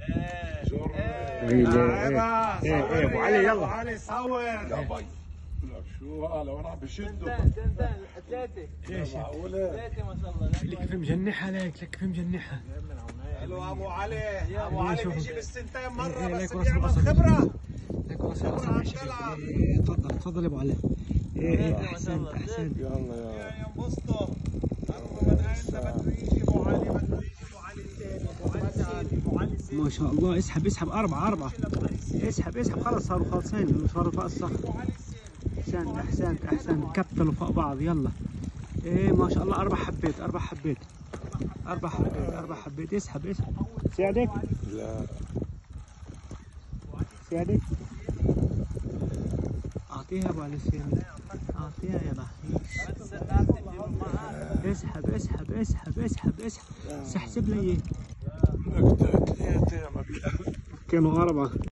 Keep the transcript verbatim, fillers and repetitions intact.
ايه ايه ايه ابو علي يلا. ابو علي صور يا بي. شو هلا وين عم بشدوا؟ ثلاثة ايش معقولة؟ ثلاثة ما شاء الله. لك كيف مجنحها، لك لك كيف مجنحها. حلو ابو علي، ابو علي بيجي بالسنتين مرة بس لك بيعمل خبرة. لك راس راس تفضل تفضل يا ابو علي. ايه ايه احسنت احسنت. يلا يا يا ينبسطوا. انت بده يجي ابو علي، بده يجي ابو علي الثاني، ابو علي الثاني، ابو علي الثاني. ما شاء الله. اسحب اسحب أربعة أربعة. اسحب اسحب خلص صاروا خالصين، صاروا فوق الصخر. احسنت احسنت احسنت. كبتلوا فوق بعض. يلا. ايه ما شاء الله. أربع حبيت أربع حبيت أربع حبيت أربع حبيت. اسحب اسحب. ساعدك؟ لا ساعدك؟ أعطيها أبو علي السيادة. أعطيها يا بخيش. اسحب اسحب اسحب اسحب اسحب. سحسب لي ايه؟ ثلاثة ما بيقل. كانوا أربعة.